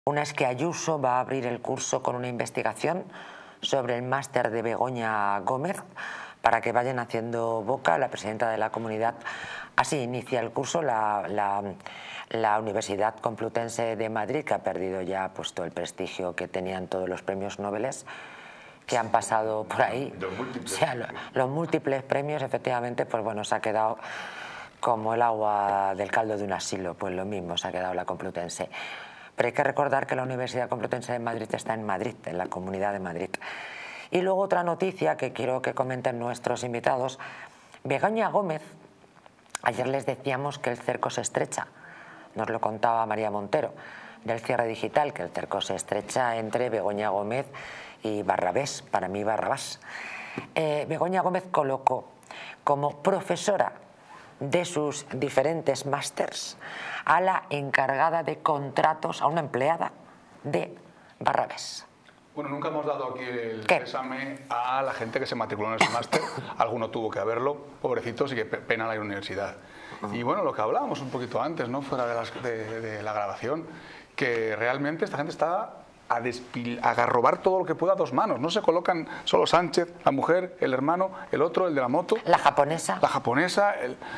Una es que Ayuso va a abrir el curso con una investigación sobre el máster de Begoña Gómez para que vayan haciendo boca. La presidenta de la comunidad así inicia el curso. La Universidad Complutense de Madrid, que ha perdido ya todo el prestigio que tenían todos los premios Nobel que han pasado por ahí, o sea, los múltiples premios, efectivamente, pues bueno, se ha quedado como el agua del caldo de un asilo, pues lo mismo se ha quedado la Complutense. Pero hay que recordar que la Universidad Complutense de Madrid está en Madrid, en la Comunidad de Madrid. Y luego otra noticia que quiero que comenten nuestros invitados. Begoña Gómez, ayer les decíamos que el cerco se estrecha, nos lo contaba María Montero, del cierre digital, que el cerco se estrecha entre Begoña Gómez y Barrabés, para mí Barrabás. Begoña Gómez colocó como profesora de sus diferentes másters a la encargada de contratos, a una empleada de Barrabés. Bueno, nunca hemos dado aquí el pésame a la gente que se matriculó en ese máster. Alguno tuvo que haberlo, pobrecitos, y que pena la universidad. Y bueno, lo que hablábamos un poquito antes, ¿no?, fuera de la grabación, que realmente esta gente está a robar todo lo que pueda a dos manos. No se colocan solo Sánchez, la mujer, el hermano, el otro, el de la moto. La japonesa. La japonesa.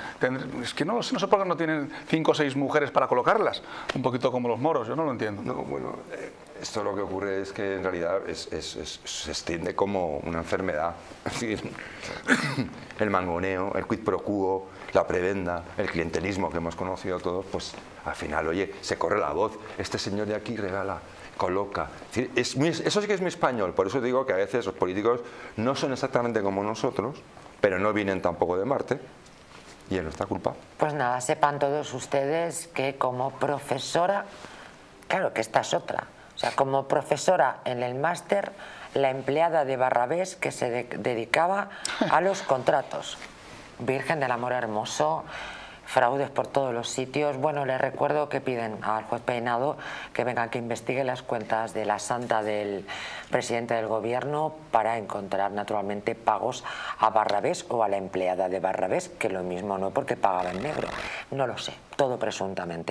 Es que no sé por qué no tienen 5 o 6 mujeres para colocarlas. Un poquito como los moros, yo no lo entiendo. No, bueno, esto lo que ocurre es que en realidad se extiende como una enfermedad. Es decir, el mangoneo, el quid pro quo, la prebenda, el clientelismo que hemos conocido todos, pues al final, oye, se corre la voz. Este señor de aquí regala, coloca. Eso sí que es muy español. Por eso digo que a veces los políticos no son exactamente como nosotros, pero no vienen tampoco de Marte, y es nuestra culpa. Pues nada, sepan todos ustedes que como profesora, claro que esta es otra, o sea, como profesora en el máster, la empleada de Barrabés que se dedicaba a los contratos. Virgen del Amor Hermoso, fraudes por todos los sitios. Bueno, les recuerdo que piden al juez Peinado que venga, que investigue las cuentas de la santa del presidente del gobierno para encontrar naturalmente pagos a Barrabés o a la empleada de Barrabés, que lo mismo no, porque pagaba en negro. No lo sé, todo presuntamente.